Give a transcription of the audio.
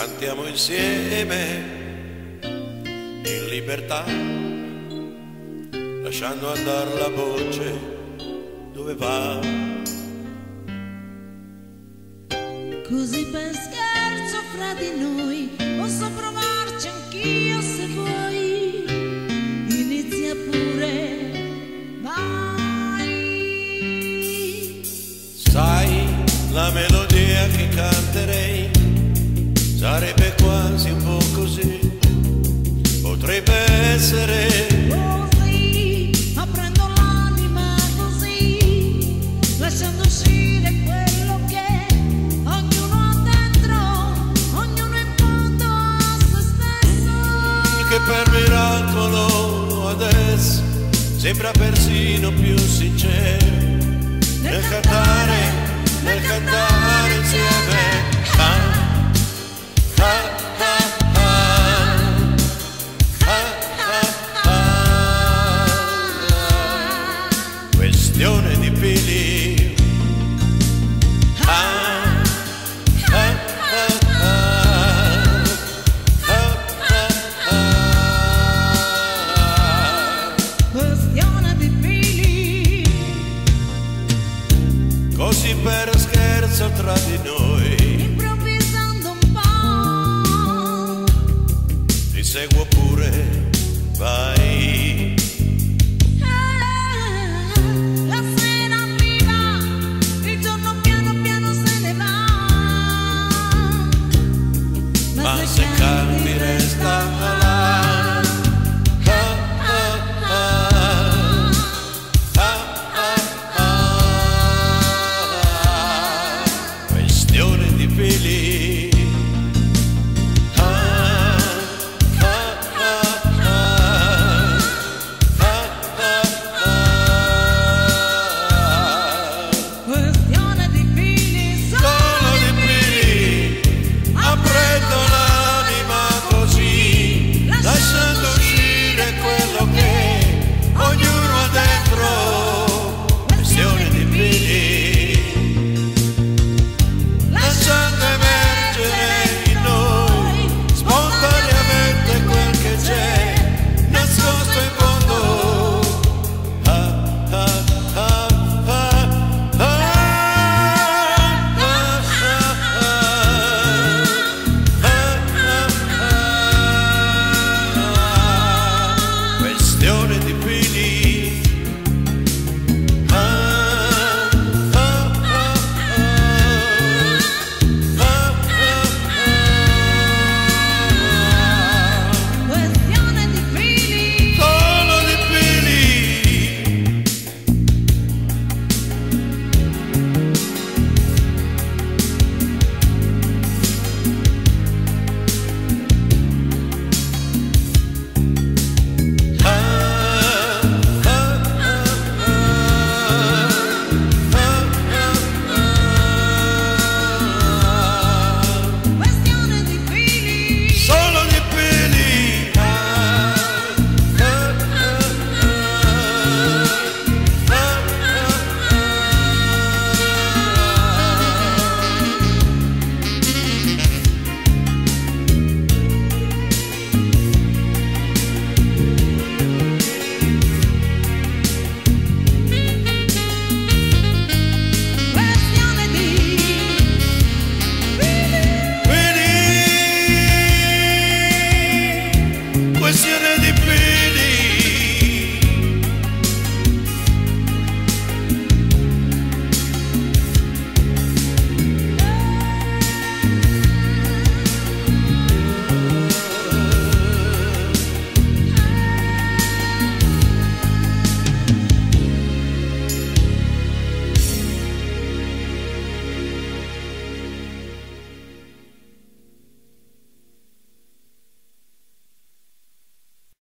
cantiamo insieme in libertà, lasciando andare la voce dove va. Così per scherzo fra di noi posso provarci anch'io se vuoi, inizia pure, vai. Sai, la melodia che canterei sarebbe quasi un po' così, potrebbe essere così, aprendo l'anima così, lasciando uscire quello che ognuno ha dentro, ognuno in fondo a se stesso, che per miracolo adesso sembra persino più sincero nel cantare insieme. Questione di fili. questione di fili. Così per scherzo tra di noi Improvvisando un po', ti seguo